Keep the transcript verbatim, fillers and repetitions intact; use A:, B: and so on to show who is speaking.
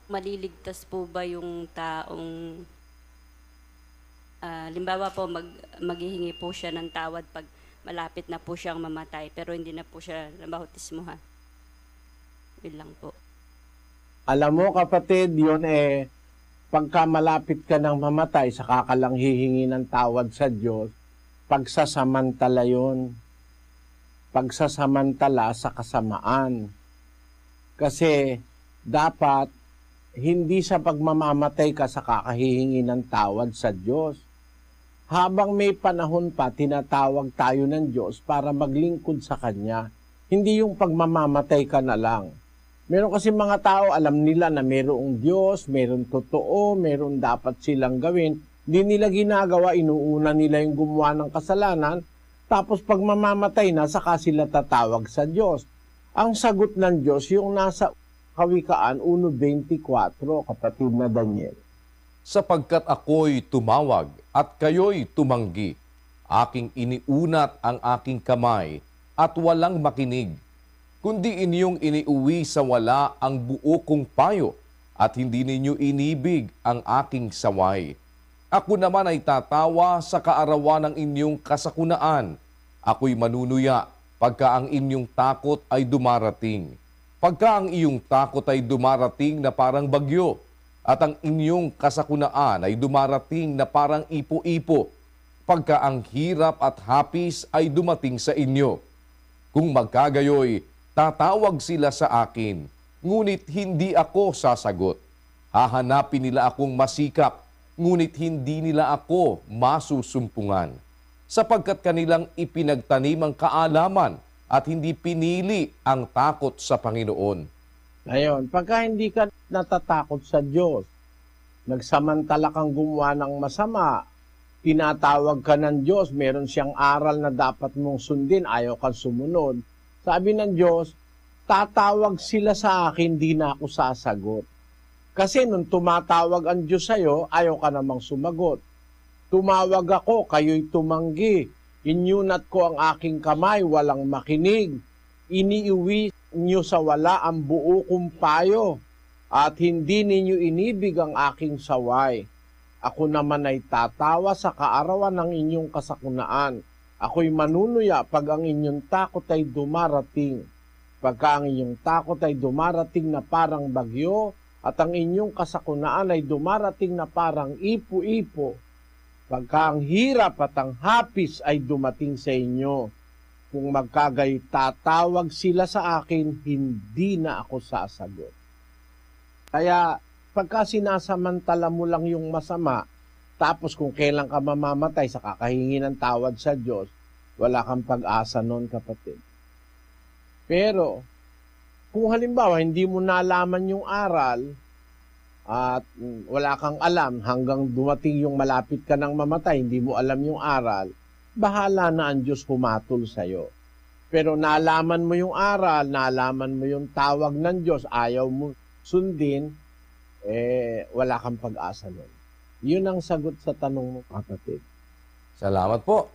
A: Maliligtas po ba yung taong, ah, limbawa po mag maghihingi po siya ng tawad 'pag malapit na po siyang mamatay pero hindi na po siya nabautismuhan? Yun lang po.
B: Alam mo kapatid, yun eh, pagka malapit ka ng mamatay, saka ka lang hihingi ng tawad sa Diyos, pagsasamantala yun. Pagsasamantala sa kasamaan. Kasi dapat hindi sa pagmamamatay ka sa kakahihingi ng tawad sa Diyos. Habang may panahon pa, tinatawag tayo ng Diyos para maglingkod sa Kanya. Hindi yung pagmamamatay ka na lang. Meron kasi mga tao, alam nila na mayroong Diyos, mayroong totoo, mayroong dapat silang gawin. Hindi nila ginagawa, inuuna nila yung gumawa ng kasalanan, tapos pag mamamatay na, saka sila tatawag sa Diyos. Ang sagot ng Diyos, yung nasa Kawikaan one twenty-four, kapatid na Daniel.
C: Sapagkat ako'y tumawag at kayo'y tumanggi, aking iniunat ang aking kamay at walang makinig, kundi inyong iniuwi sa wala ang buo kong payo at hindi ninyo inibig ang aking saway. Ako naman ay tatawa sa kaarawan ng inyong kasakunaan. Ako'y manunuya pagka ang inyong takot ay dumarating. Pagka ang iyong takot ay dumarating na parang bagyo, at ang inyong kasakunaan ay dumarating na parang ipo-ipo, pagka ang hirap at hapis ay dumating sa inyo. Kung magkagayoy, tatawag sila sa akin, ngunit hindi ako sasagot. Hahanapin nila akong masikap, ngunit hindi nila ako masusumpungan. Sapagkat kanilang ipinagtanim ang kaalaman at hindi pinili ang takot sa Panginoon.
B: Ngayon, pagka hindi ka natatakot sa Diyos, nagsamantala kang gumawa ng masama, tinatawag ka ng Diyos, meron siyang aral na dapat mong sundin, ayaw kang sumunod. Sabi ng Diyos, tatawag sila sa akin, di na ako sasagot. Kasi nung tumatawag ang Diyos sa'yo, ayaw ka namang sumagot. Tumawag ako, kayo'y tumanggi. Inyunat ko ang aking kamay, walang makinig. Iniuwi niyo sa wala ang buo kong payo, at hindi ninyo inibig ang aking saway. Ako naman ay tatawa sa kaarawan ng inyong kasakunaan. Ako'y manunuya pag ang inyong takot ay dumarating. Pagka ang inyong takot ay dumarating na parang bagyo, at ang inyong kasakunaan ay dumarating na parang ipo-ipo. Pagka ang hirap at ang hapis ay dumating sa inyo, kung magkagay tatawag sila sa akin, hindi na ako sasagot. Kaya pagka sinasamantala mo lang yung masama, tapos kung kailan ka mamamatay sa kakahingi ng tawad sa Diyos, wala kang pag-asa nun, kapatid. Pero kung halimbawa hindi mo nalaman yung aral, at wala kang alam hanggang dumating yung malapit ka ng mamatay, hindi mo alam yung aral, bahala na ang Diyos humatol sa'yo. Pero nalaman mo yung aral, nalaman mo yung tawag ng Diyos, ayaw mo sundin, eh wala kang pag-asa nun. Yun ang sagot sa tanong mo, kapatid.
C: Salamat po.